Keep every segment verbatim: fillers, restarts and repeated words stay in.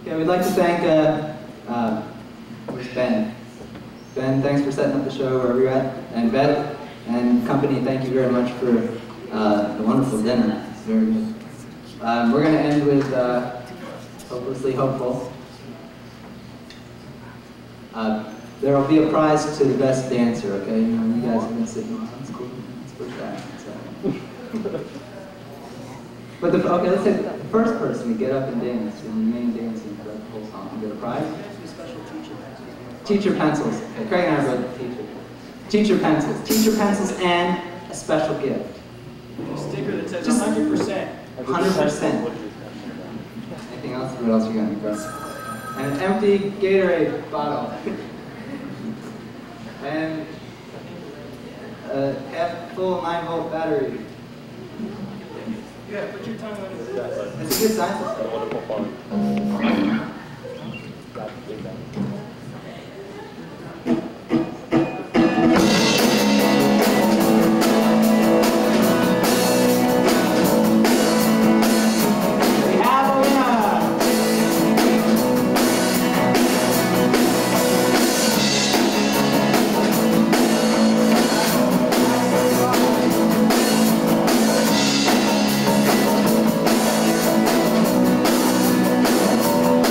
Okay, we'd like to thank, uh, uh, where's Ben? Ben, thanks for setting up the show wherever you're at. And Beth and company, thank you very much for uh, the wonderful dinner. It's very good. Um, we're going to end with uh, Hopelessly Hopeful. Uh, there will be a prize to the best dancer, okay? You know, you guys have been sitting on, that's cool. Let's push that. So. But the, okay, let's say the first person to get up and dance and remain dancing for the whole song and get a prize. Teacher pencils. Okay, Craig and I wrote the teacher. Teacher pencils. Teacher pencils and a special gift. A sticker that says one hundred percent. one hundred percent. Anything else? What else are you going to go? And an empty Gatorade bottle. And a half full nine volt battery. Yeah, put your tongue on it. It's a good sign. Wonderful fun. Thank you.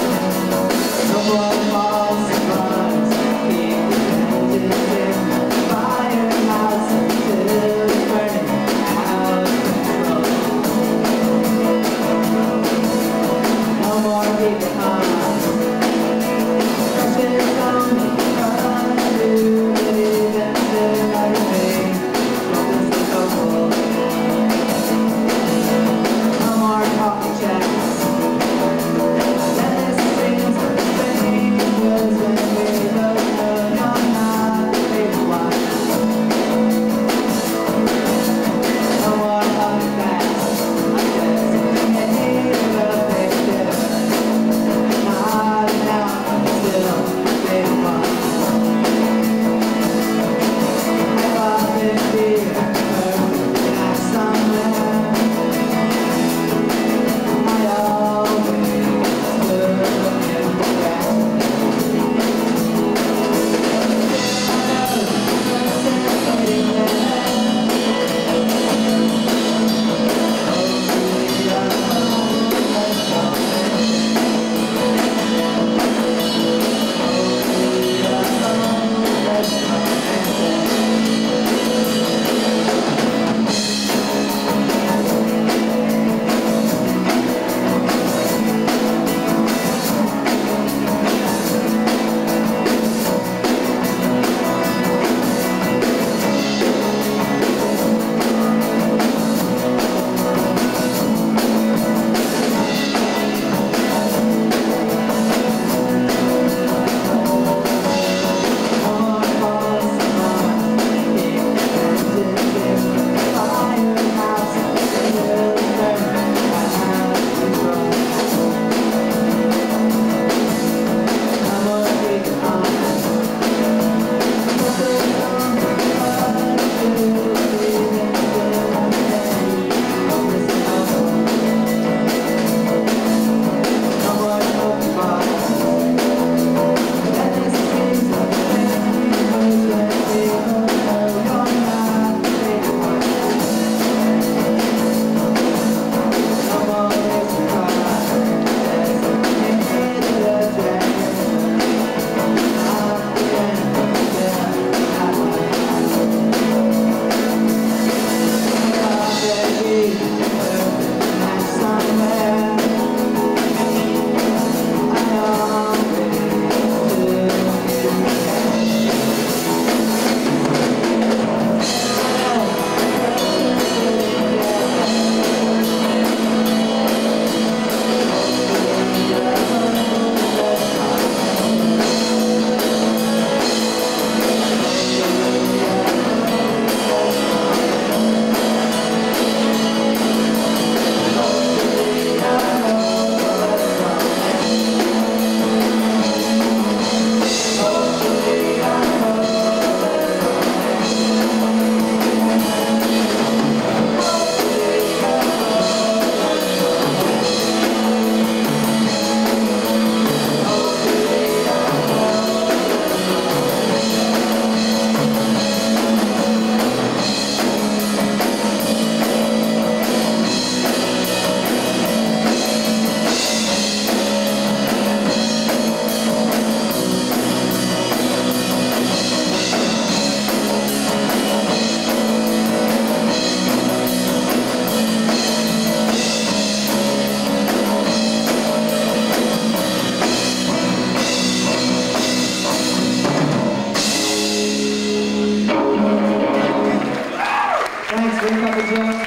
go.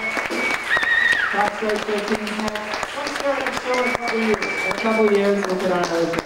Top strike thirteen. Let's start our show in a couple years. In a couple years, we'll put on another show.